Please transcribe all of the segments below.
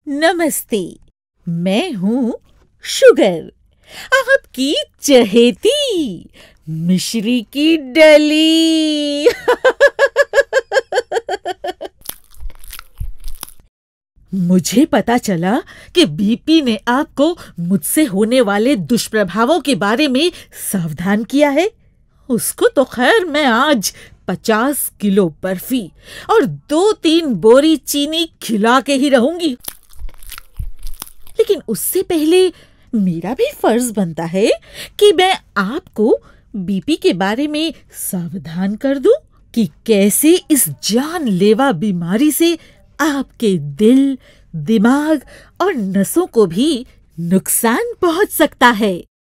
नमस्ते, मैं हूँ शुगर, आपकी चहेती मिश्री की डली। मुझे पता चला कि बीपी ने आपको मुझसे होने वाले दुष्प्रभावों के बारे में सावधान किया है। उसको तो खैर मैं आज 50 किलो बर्फी और 2-3 बोरी चीनी खिला के ही रहूंगी। लेकिन उससे पहले मेरा भी फर्ज बनता है कि मैं आपको बीपी के बारे में सावधान कर दूं कि कैसे इस जानलेवा बीमारी से आपके दिल, दिमाग और नसों को भी नुकसान पहुंच सकता है।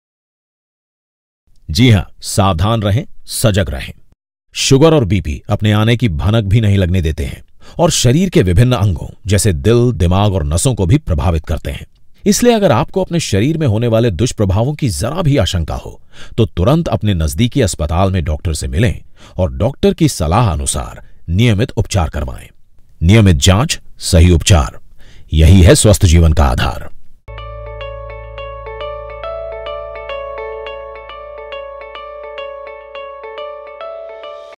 जी हां, सावधान रहें, सजग रहें। शुगर और बीपी अपने आने की भनक भी नहीं लगने देते हैं और शरीर के विभिन्न अंगों जैसे दिल, दिमाग और नसों को भी प्रभावित करते हैं। इसलिए अगर आपको अपने शरीर में होने वाले दुष्प्रभावों की जरा भी आशंका हो तो तुरंत अपने नजदीकी अस्पताल में डॉक्टर से मिलें और डॉक्टर की सलाह अनुसार नियमित उपचार करवाएं। नियमित जांच, सही उपचार, यही है स्वस्थ जीवन का आधार।